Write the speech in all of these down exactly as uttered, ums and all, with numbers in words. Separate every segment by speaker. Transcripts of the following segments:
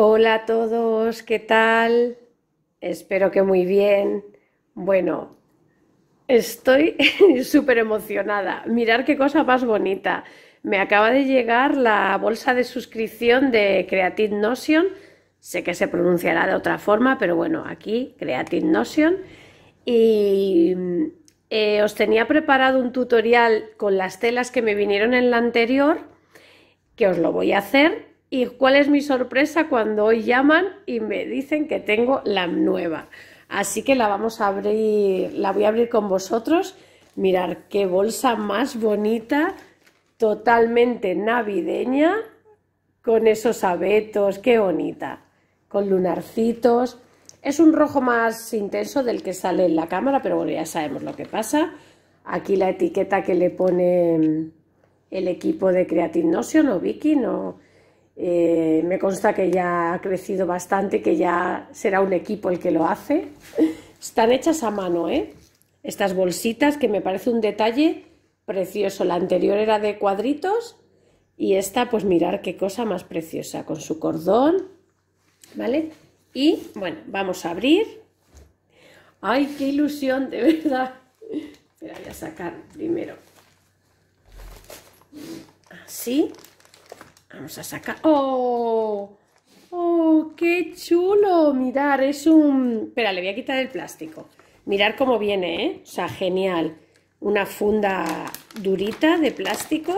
Speaker 1: Hola a todos, ¿qué tal? Espero que muy bien. Bueno, estoy súper emocionada. Mirad qué cosa más bonita. Me acaba de llegar la bolsa de suscripción de Creative Notion. Sé que se pronunciará de otra forma, pero bueno, aquí Creative Notion. Y eh, os tenía preparado un tutorial con las telas que me vinieron en la anterior, que os lo voy a hacer. ¿Y cuál es mi sorpresa cuando hoy llaman y me dicen que tengo la nueva? Así que la vamos a abrir, la voy a abrir con vosotros. Mirad qué bolsa más bonita, totalmente navideña, con esos abetos, qué bonita, con lunarcitos. Es un rojo más intenso del que sale en la cámara, pero bueno, ya sabemos lo que pasa. Aquí la etiqueta que le pone el equipo de Creative Notion o Vicky, no, eh, me consta que ya ha crecido bastante, que ya será un equipo el que lo hace. Están hechas a mano, ¿eh? Estas bolsitas, que me parece un detalle precioso. La anterior era de cuadritos y esta, pues mirar qué cosa más preciosa, con su cordón, ¿vale? Y bueno, vamos a abrir. ¡Ay, qué ilusión, de verdad! Espera, voy a sacar primero así. Vamos a sacar. ¡Oh! ¡Oh, qué chulo! Mirar, es un... Espera, le voy a quitar el plástico. Mirar cómo viene, ¿eh? O sea, genial. Una funda durita de plástico.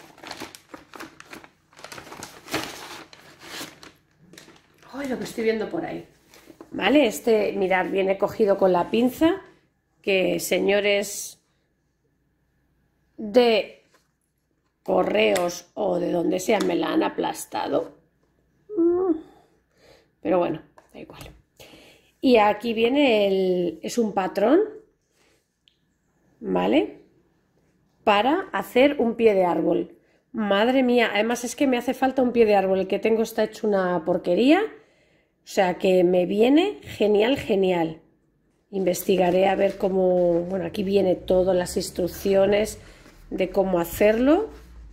Speaker 1: ¡Ay, lo que estoy viendo por ahí! Vale, este, mirar, viene cogido con la pinza, que señores de correos o de donde sea me la han aplastado, pero bueno, da igual. Y aquí viene el, es un patrón, ¿vale? Para hacer un pie de árbol. Madre mía, además es que me hace falta un pie de árbol, el que tengo está hecho una porquería, o sea que me viene genial, genial. Investigaré a ver cómo, bueno, aquí viene todas las instrucciones de cómo hacerlo.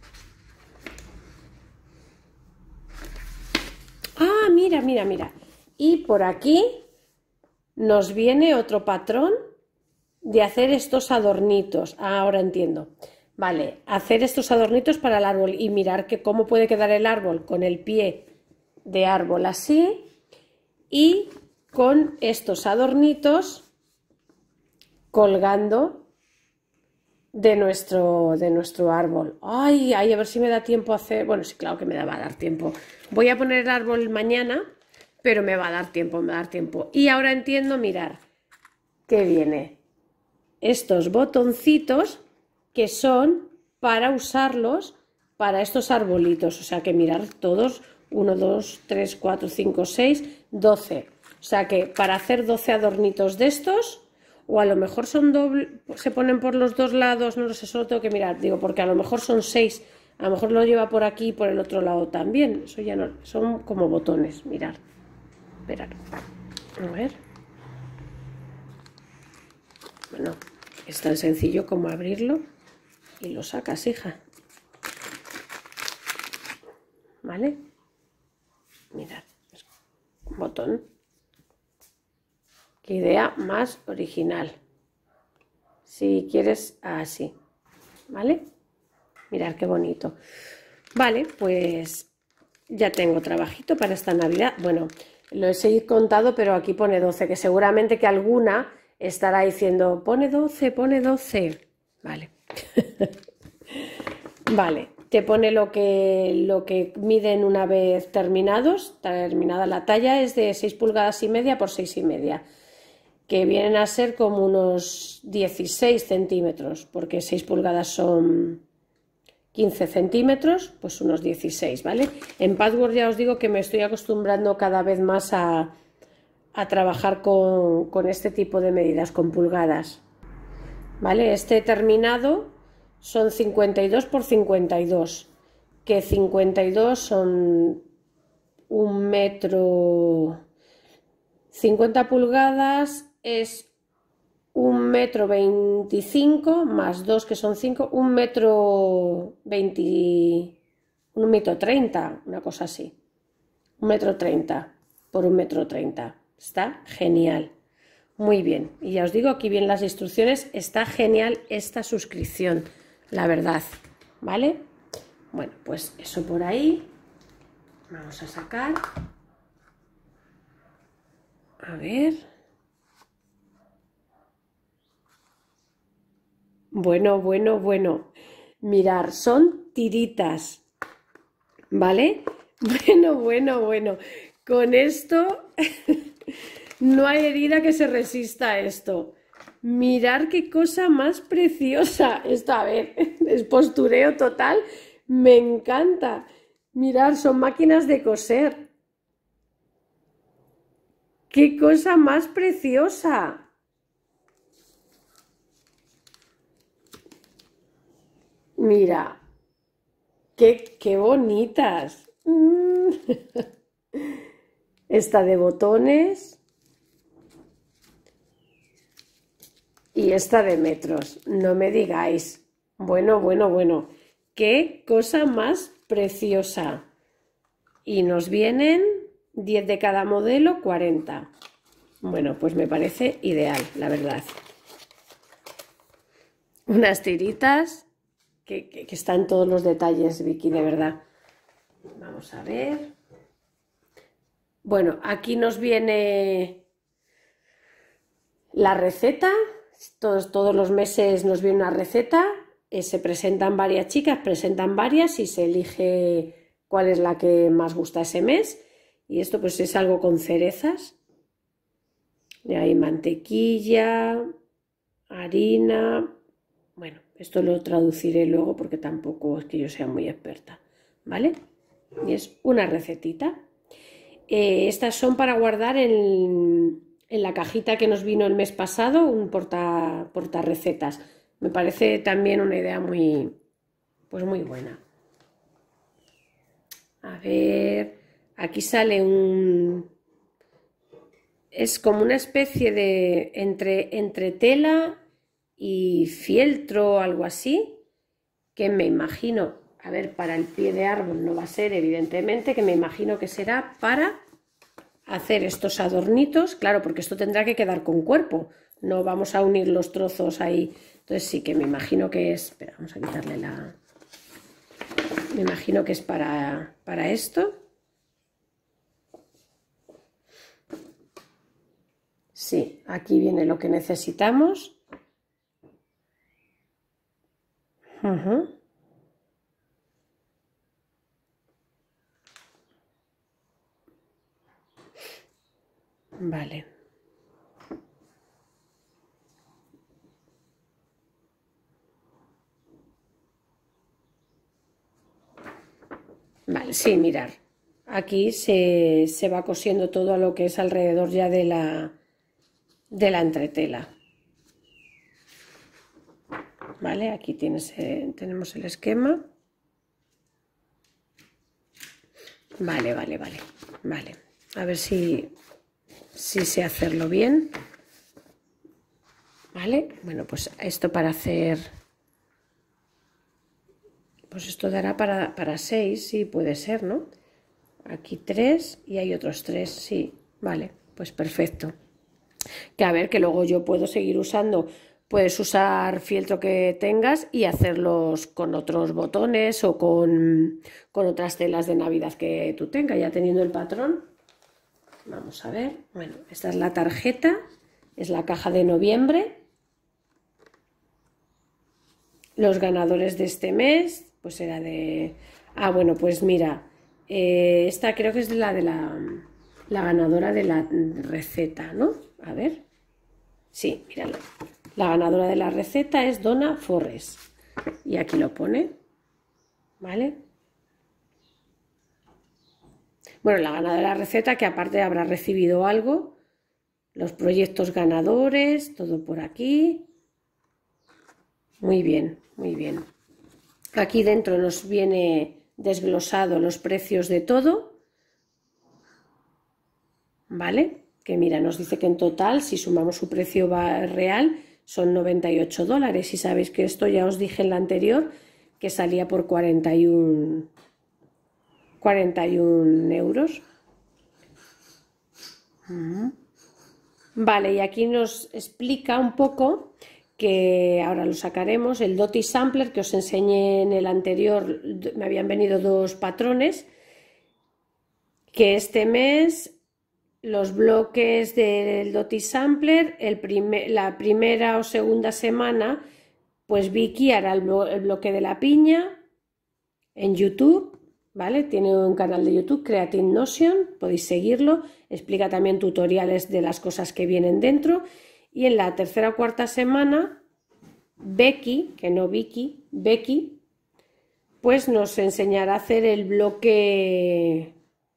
Speaker 1: Ah, mira, mira, mira. Y por aquí nos viene otro patrón de hacer estos adornitos. Ah, ahora entiendo. Vale, hacer estos adornitos para el árbol y mirar que cómo puede quedar el árbol con el pie de árbol así y con estos adornitos colgando de nuestro, de nuestro árbol. Ay, ay, a ver si me da tiempo a hacer... Bueno, sí, claro que me va a dar tiempo. Voy a poner el árbol mañana, pero me va a dar tiempo, me va a dar tiempo. Y ahora entiendo, mirar, que viene estos botoncitos que son para usarlos para estos arbolitos. O sea que mirar todos, uno, dos, tres, cuatro, cinco, seis, doce. O sea que para hacer doce adornitos de estos... O a lo mejor son doble, se ponen por los dos lados, no lo sé, solo tengo que mirar, digo, porque a lo mejor son seis, a lo mejor lo lleva por aquí y por el otro lado también, eso ya no, son como botones, mirar, esperar, a ver, bueno, es tan sencillo como abrirlo y lo sacas, hija, ¿vale? Mirad, un botón. Qué idea más original. Si quieres así, ¿vale? Mirad qué bonito. Vale, pues ya tengo trabajito para esta Navidad. Bueno, lo he seguido contado, pero aquí pone doce, que seguramente que alguna estará diciendo, pone doce, pone doce. Vale. Vale, te pone lo que, lo que miden una vez terminados. Terminada la talla es de seis pulgadas y media por seis y media. Que vienen a ser como unos dieciséis centímetros, porque seis pulgadas son quince centímetros, pues unos dieciséis, ¿vale? En Patchwork ya os digo que me estoy acostumbrando cada vez más a, a trabajar con, con este tipo de medidas, con pulgadas, ¿vale? Este terminado son cincuenta y dos por cincuenta y dos, que cincuenta y dos son un metro, cincuenta pulgadas es un metro veinticinco más dos que son cinco, un metro veinte, un metro treinta, una cosa así, un metro treinta por un metro treinta. Está genial. Muy bien. Y ya os digo, aquí vienen las instrucciones. Está genial esta suscripción, la verdad. ¿Vale? Bueno, pues eso por ahí. Vamos a sacar. A ver. Bueno, bueno, bueno. Mirar, son tiritas. ¿Vale? Bueno, bueno, bueno. Con esto no hay herida que se resista a esto. Mirar qué cosa más preciosa. Esto, a ver, es postureo total. Me encanta. Mirar, son máquinas de coser. ¡Qué cosa más preciosa! Mira, qué, qué bonitas. Mm. Esta de botones y esta de metros. No me digáis. Bueno, bueno, bueno. Qué cosa más preciosa. Y nos vienen diez de cada modelo, cuarenta. Bueno, pues me parece ideal, la verdad. Unas tiritas que, que, que están todos los detalles, Vicky, de verdad. Vamos a ver. Bueno, aquí nos viene la receta. Todos, todos los meses nos viene una receta. Eh, se presentan varias chicas, presentan varias y se elige cuál es la que más gusta ese mes. Y esto pues es algo con cerezas. Y hay mantequilla, harina. Bueno, esto lo traduciré luego porque tampoco es que yo sea muy experta, ¿vale? Y es una recetita. Eh, estas son para guardar en, en la cajita que nos vino el mes pasado, un porta, porta recetas. Me parece también una idea muy, pues muy buena. A ver, aquí sale un... Es como una especie de entre, entre tela y fieltro, algo así, que me imagino, a ver, para el pie de árbol no va a ser, evidentemente, que me imagino que será para hacer estos adornitos, claro, porque esto tendrá que quedar con cuerpo, no vamos a unir los trozos ahí, entonces sí que me imagino que es, espera, vamos a quitarle la, me imagino que es para, para esto. Sí, aquí viene lo que necesitamos. Uh-huh. Vale. Vale, sí, mirar. Aquí se, se va cosiendo todo a lo que es alrededor ya de la, de la entretela. Vale, aquí tienes, eh, tenemos el esquema. Vale, vale, vale, vale. A ver si, si sé hacerlo bien. Vale, bueno, pues esto para hacer... Pues esto dará para, para seis, sí, puede ser, ¿no? Aquí tres y hay otros tres, sí, vale, pues perfecto. Que a ver, que luego yo puedo seguir usando... Puedes usar fieltro que tengas y hacerlos con otros botones o con, con otras telas de Navidad que tú tengas, ya teniendo el patrón. Vamos a ver. Bueno, esta es la tarjeta, es la caja de noviembre. Los ganadores de este mes, pues era de... Ah, bueno, pues mira, eh, esta creo que es la de la, la ganadora de la receta, ¿no? A ver. Sí, míralo. La ganadora de la receta es Donna Forres. Y aquí lo pone. ¿Vale? Bueno, la ganadora de la receta, que aparte habrá recibido algo. Los proyectos ganadores, todo por aquí. Muy bien, muy bien. Aquí dentro nos viene desglosado los precios de todo. ¿Vale? Que mira, nos dice que en total, si sumamos su precio real, son noventa y ocho dólares. Y sabéis que esto ya os dije en la anterior, que salía por cuarenta y uno, cuarenta y uno euros. Vale, y aquí nos explica un poco que ahora lo sacaremos, el Dotty Sampler que os enseñé en el anterior, me habían venido dos patrones, que este mes los bloques del Dotty Sampler, el primer, la primera o segunda semana, pues Vicky hará el, blo el bloque de la piña en YouTube, ¿vale? Tiene un canal de YouTube, Creative Notion, podéis seguirlo, explica también tutoriales de las cosas que vienen dentro. Y en la tercera o cuarta semana, Becky, que no Vicky, Becky, pues nos enseñará a hacer el bloque,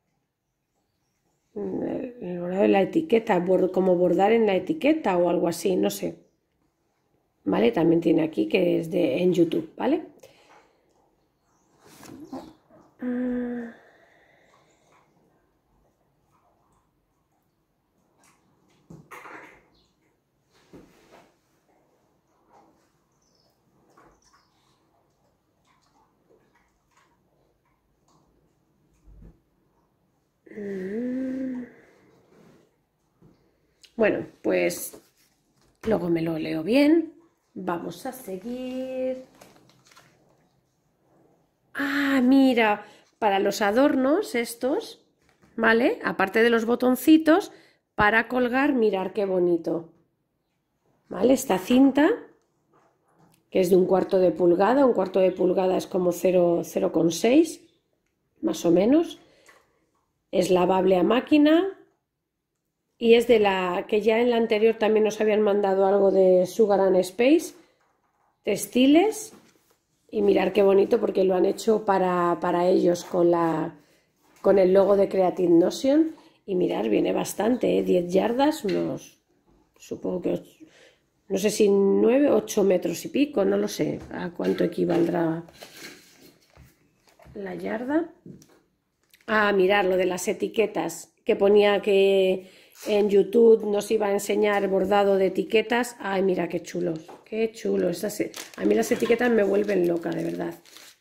Speaker 1: el bordado de la etiqueta, como bordar en la etiqueta o algo así, no sé. ¿Vale? También tiene aquí que es de en YouTube, ¿vale? Bueno, pues luego me lo leo bien. Vamos a seguir. Ah, mira, para los adornos estos, ¿vale? Aparte de los botoncitos, para colgar, mirar qué bonito. ¿Vale? Esta cinta, que es de un cuarto de pulgada, un cuarto de pulgada es como cero coma seis, más o menos. Es lavable a máquina y es de la que ya en la anterior también nos habían mandado algo de Sugar and Space, textiles. Y mirar qué bonito porque lo han hecho para, para ellos con, la, con el logo de Creative Notion. Y mirar, viene bastante, ¿eh? diez yardas, unos, supongo que, ocho, no sé si nueve, ocho metros y pico, no lo sé a cuánto equivaldrá la yarda. Ah, mirar lo de las etiquetas, que ponía que en YouTube nos iba a enseñar bordado de etiquetas. Ay, mira qué chulo, qué chulo. Esas, a mí las etiquetas me vuelven loca, de verdad.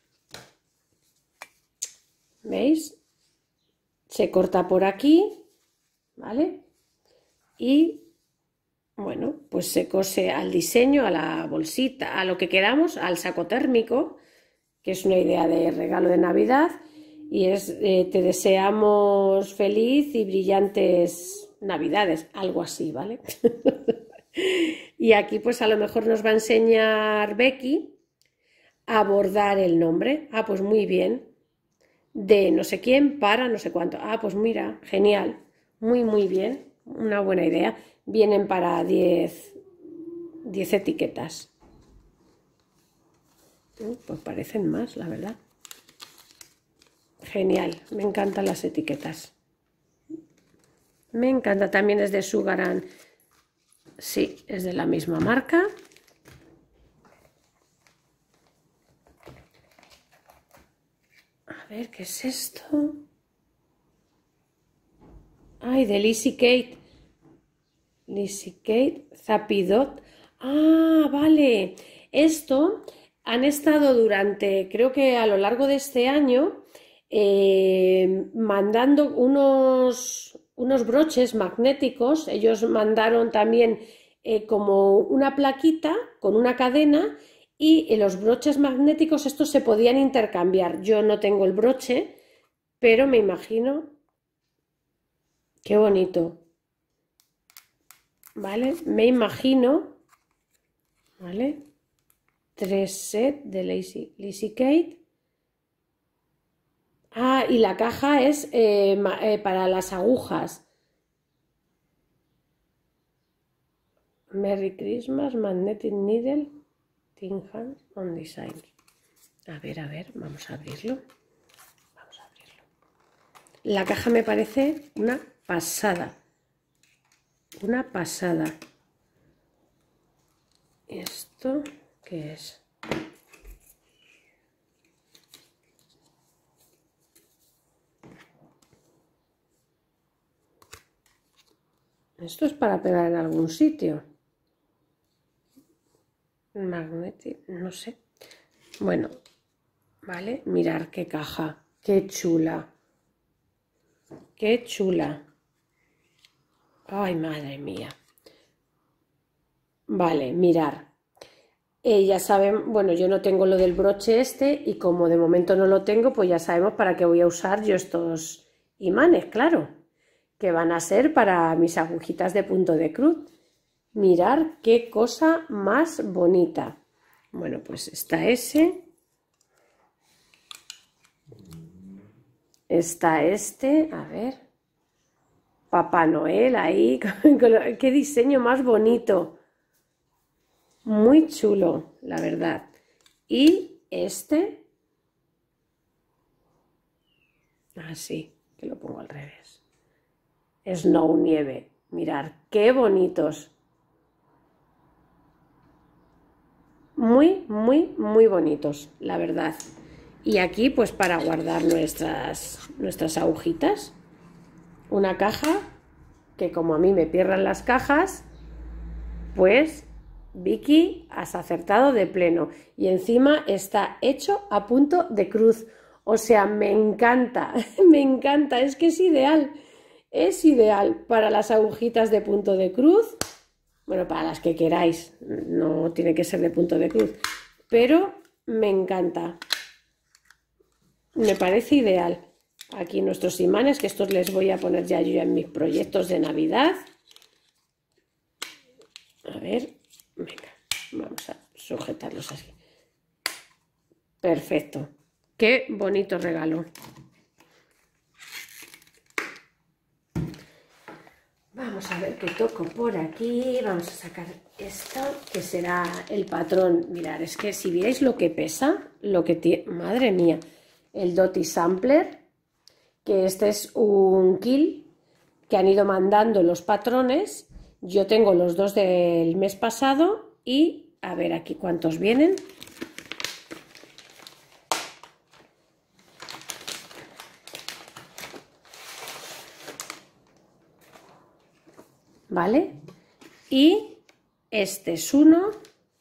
Speaker 1: ¿Veis? Se corta por aquí, ¿vale? Y, bueno, pues se cose al diseño, a la bolsita, a lo que queramos, al saco térmico, que es una idea de regalo de Navidad. Y es, eh, te deseamos feliz y brillantes Navidades, algo así, ¿vale? Y aquí pues a lo mejor nos va a enseñar Becky a bordar el nombre. Ah, pues muy bien. De no sé quién para no sé cuánto. Ah, pues mira, genial. Muy, muy bien. Una buena idea. Vienen para diez etiquetas. Pues parecen más, la verdad. Genial, me encantan las etiquetas. Me encanta, también es de Sugar and... Sí, es de la misma marca. A ver, ¿qué es esto? Ay, de Lizzie Kate. Lizzie Kate Zapidot. Ah, vale. Esto han estado durante, creo que a lo largo de este año, eh, mandando unos, unos broches magnéticos. Ellos mandaron también eh, como una plaquita con una cadena y eh, los broches magnéticos estos se podían intercambiar. Yo no tengo el broche, pero me imagino. Qué bonito. ¿Vale? Me imagino, ¿vale? Tres sets de Lizzie, Lizzie Kate. Ah, y la caja es eh, eh, para las agujas. Merry Christmas, Magnetic Needle, Tin Hands on Design. A ver, a ver, vamos a abrirlo. Vamos a abrirlo. La caja me parece una pasada. Una pasada. ¿Esto qué es? Esto es para pegar en algún sitio. Magnetic, no sé. Bueno, vale, mirar qué caja. Qué chula. Qué chula. Ay, madre mía. Vale, mirar. Eh, ya saben, bueno, yo no tengo lo del broche este y como de momento no lo tengo, pues ya sabemos para qué voy a usar yo estos imanes, claro, que van a ser para mis agujitas de punto de cruz. Mirar qué cosa más bonita. Bueno, pues está ese. Está este, a ver. Papá Noel ahí. Qué diseño más bonito. Muy chulo, la verdad. Y este. Así, que lo pongo al revés. Snow, nieve. Mirad, qué bonitos. Muy, muy, muy bonitos, la verdad. Y aquí, pues para guardar nuestras, nuestras agujitas. Una caja que como a mí me pierdan las cajas, pues Vicky, has acertado de pleno. Y encima está hecho a punto de cruz. O sea, me encanta, me encanta, es que es ideal. Es ideal para las agujitas de punto de cruz. Bueno, para las que queráis, no tiene que ser de punto de cruz, pero me encanta. Me parece ideal. Aquí nuestros imanes, que estos les voy a poner ya yo en mis proyectos de Navidad. A ver, venga, vamos a sujetarlos así. Perfecto. Qué bonito regalo. Vamos a ver qué toco por aquí. Vamos a sacar esto, que será el patrón. Mirad, es que si vierais lo que pesa, lo que tiene... Madre mía. El Dottie Sampler, que este es un kit que han ido mandando los patrones. Yo tengo los dos del mes pasado y a ver aquí cuántos vienen. ¿Vale? Y este es uno.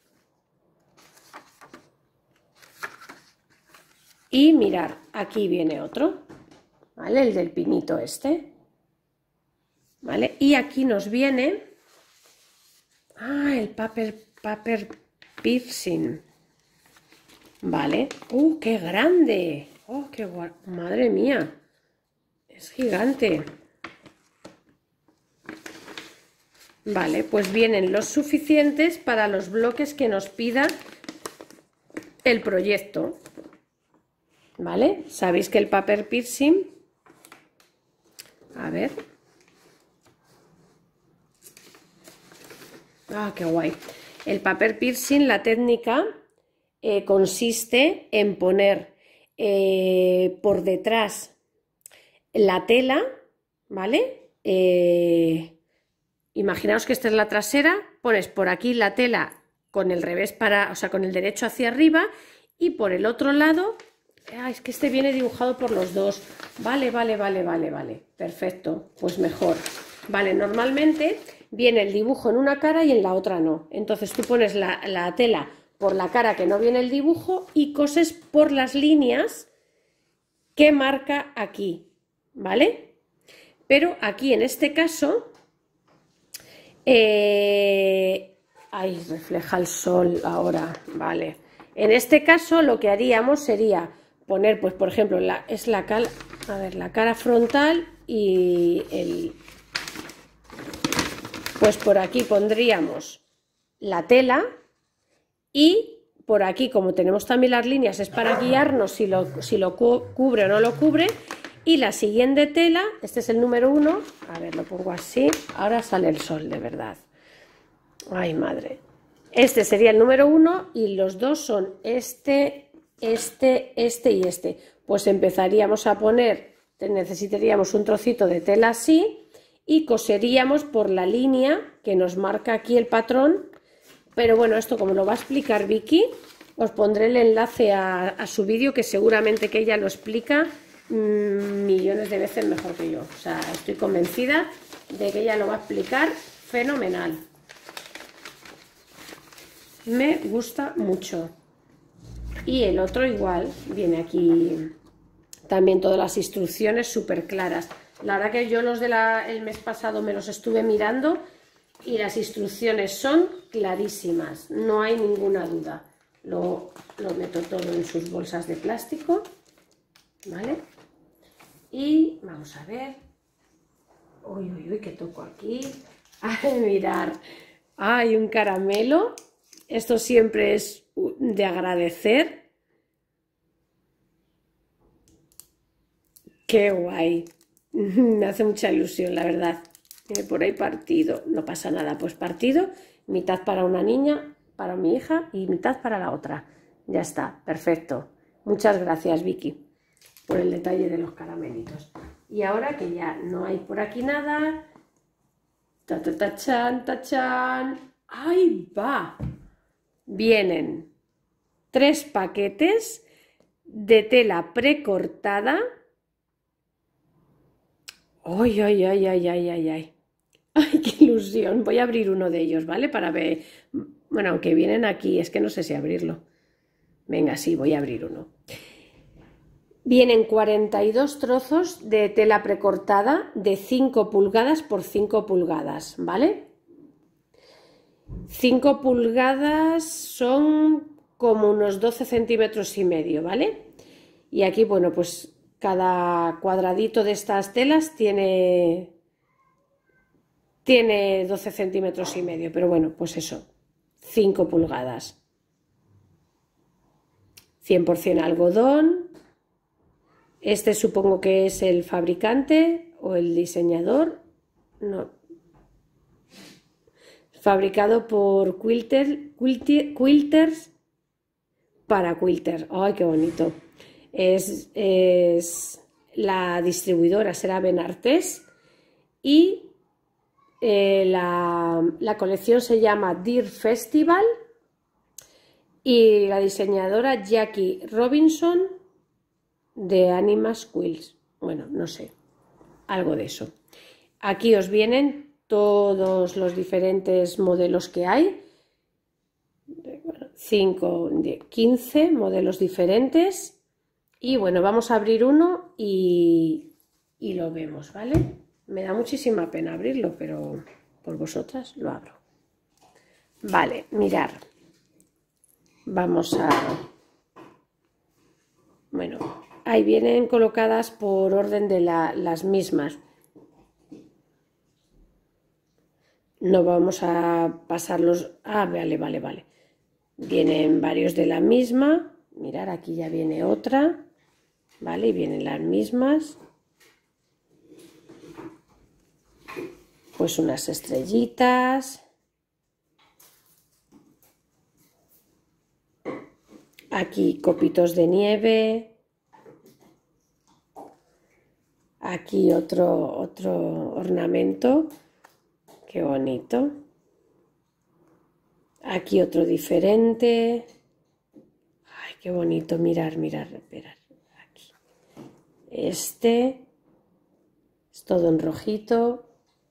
Speaker 1: Y mirar, aquí viene otro, ¿vale? El del pinito este, ¿vale? Y aquí nos viene, ah, el paper, paper piercing, ¿vale? ¡Uh, qué grande! ¡Oh, qué guay! ¡Madre mía! Es gigante. Vale, pues vienen los suficientes para los bloques que nos pida el proyecto. ¿Vale? Sabéis que el paper piercing, a ver, ah, qué guay. El paper piercing, la técnica eh, consiste en poner eh, por detrás la tela, ¿vale? Eh, imaginaos que esta es la trasera, pones por aquí la tela con el revés para, o sea, con el derecho hacia arriba y por el otro lado. Ah, es que este viene dibujado por los dos. Vale, vale, vale, vale, vale. Perfecto, pues mejor. Vale, normalmente viene el dibujo en una cara y en la otra no. Entonces tú pones la, la tela por la cara que no viene el dibujo y coses por las líneas que marca aquí, ¿vale? Pero aquí en este caso... Eh... Ay, refleja el sol ahora, vale. En este caso lo que haríamos sería... poner, pues por ejemplo, la, es la, cal, a ver, la cara frontal y el... Pues por aquí pondríamos la tela y por aquí, como tenemos también las líneas, es para guiarnos si lo, si lo cubre o no lo cubre. Y la siguiente tela, este es el número uno, a ver, lo pongo así, ahora sale el sol de verdad. Ay, madre. Este sería el número uno y los dos son este... este, este y este. Pues empezaríamos a poner, necesitaríamos un trocito de tela así y coseríamos por la línea que nos marca aquí el patrón. Pero bueno, esto como lo va a explicar Vicky, os pondré el enlace a, a su vídeo, que seguramente que ella lo explica mmm, millones de veces mejor que yo. O sea, estoy convencida de que ella lo va a explicar fenomenal. Me gusta mucho. Y el otro igual, viene aquí también todas las instrucciones súper claras. La verdad que yo los del mes pasado me los estuve mirando y las instrucciones son clarísimas, no hay ninguna duda. Lo, lo meto todo en sus bolsas de plástico, ¿vale? Y vamos a ver. Uy, uy, uy, ¿qué toco aquí? Ay, mirar. Hay un caramelo. Esto siempre es de agradecer. Qué guay. Me hace mucha ilusión, la verdad. Tiene por ahí partido. No pasa nada, pues partido. Mitad para una niña, para mi hija y mitad para la otra. Ya está, perfecto. Muchas gracias, Vicky, por el detalle de los caramelitos. Y ahora que ya no hay por aquí nada. Ta, ta, ta, chan, ta, chan. ¡Ahí va! Vienen tres paquetes de tela precortada. ¡Ay, ay, ay, ay, ay, ay, ay! ¡Ay, qué ilusión! Voy a abrir uno de ellos, ¿vale? Para ver... Bueno, aunque vienen aquí, es que no sé si abrirlo. Venga, sí, voy a abrir uno. Vienen cuarenta y dos trozos de tela precortada de cinco pulgadas por cinco pulgadas, ¿vale? cinco pulgadas son como unos doce centímetros y medio, ¿vale? Y aquí, bueno, pues cada cuadradito de estas telas tiene, tiene doce centímetros y medio, pero bueno, pues eso, cinco pulgadas. cien por cien algodón. Este supongo que es el fabricante o el diseñador. No. Fabricado por Quilter, Quilter, Quilters para Quilter. ¡Ay, qué bonito! Es, es la distribuidora será Benartés y eh, la, la colección se llama Deer Festival y la diseñadora Jackie Robinson de Animas Quills. Bueno, no sé, algo de eso. Aquí os vienen todos los diferentes modelos que hay, cinco, quince modelos diferentes y bueno, vamos a abrir uno y, y lo vemos, ¿vale? Me da muchísima pena abrirlo, pero por vosotras lo abro. Vale, mirar, vamos a... Bueno, ahí vienen colocadas por orden de la, las mismas. No vamos a pasarlos... Ah, vale, vale, vale. Vienen varios de la misma. Mirad, aquí ya viene otra. Vale, y vienen las mismas. Pues unas estrellitas. Aquí copitos de nieve. Aquí otro, otro ornamento. Qué bonito. Aquí otro diferente. Ay, qué bonito. Mirar, mirar, mirar. Aquí. Este. Es todo en rojito.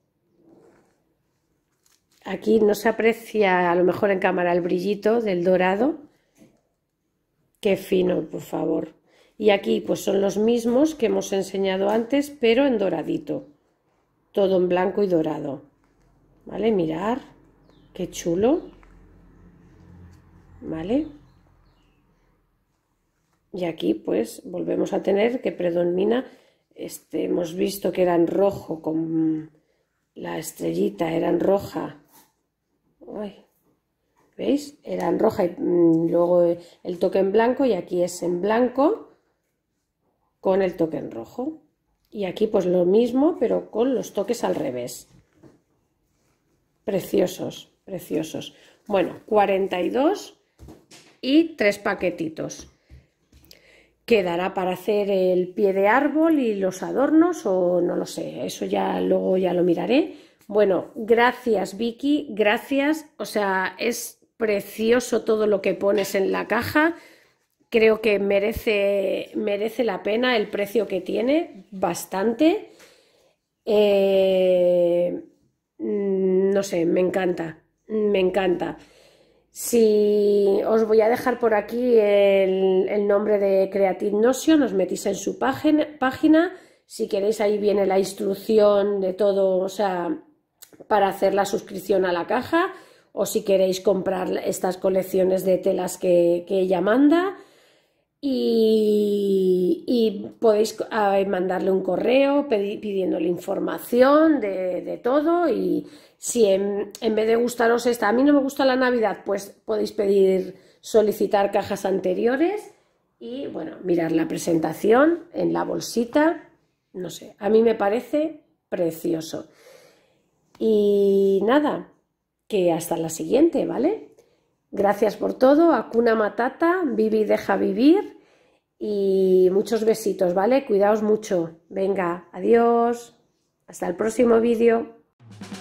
Speaker 1: Aquí no se aprecia a lo mejor en cámara el brillito del dorado. Qué fino, por favor. Y aquí pues son los mismos que hemos enseñado antes, pero en doradito. Todo en blanco y dorado. ¿Vale? Mirar, qué chulo. ¿Vale? Y aquí pues volvemos a tener que predomina, este, hemos visto que era en rojo, con la estrellita era en roja. Ay, ¿veis? Era en roja y mm, luego el toque en blanco y aquí es en blanco con el toque en rojo. Y aquí pues lo mismo, pero con los toques al revés. Preciosos, preciosos. Bueno, cuarenta y dos y tres paquetitos. Quedará para hacer el pie de árbol y los adornos o no lo sé, eso ya luego ya lo miraré. Bueno, gracias Vicky, gracias, o sea, es precioso todo lo que pones en la caja. Creo que merece, merece la pena el precio que tiene, bastante. Eh, no sé, me encanta, me encanta. Si os voy a dejar por aquí el, el nombre de Creative Notion, os metís en su página, página. Si queréis, ahí viene la instrucción de todo, o sea, para hacer la suscripción a la caja, o si queréis comprar estas colecciones de telas que, que ella manda. Y, y podéis mandarle un correo pidiéndole información de, de todo, y si en, en vez de gustaros esta, a mí no me gusta la Navidad, pues podéis pedir, solicitar cajas anteriores y bueno, mirar la presentación en la bolsita, no sé, a mí me parece precioso. Y nada, que hasta la siguiente, ¿vale? Gracias por todo, Hakuna Matata, vive y deja vivir, y muchos besitos, ¿vale? Cuidaos mucho. Venga, adiós, hasta el próximo vídeo.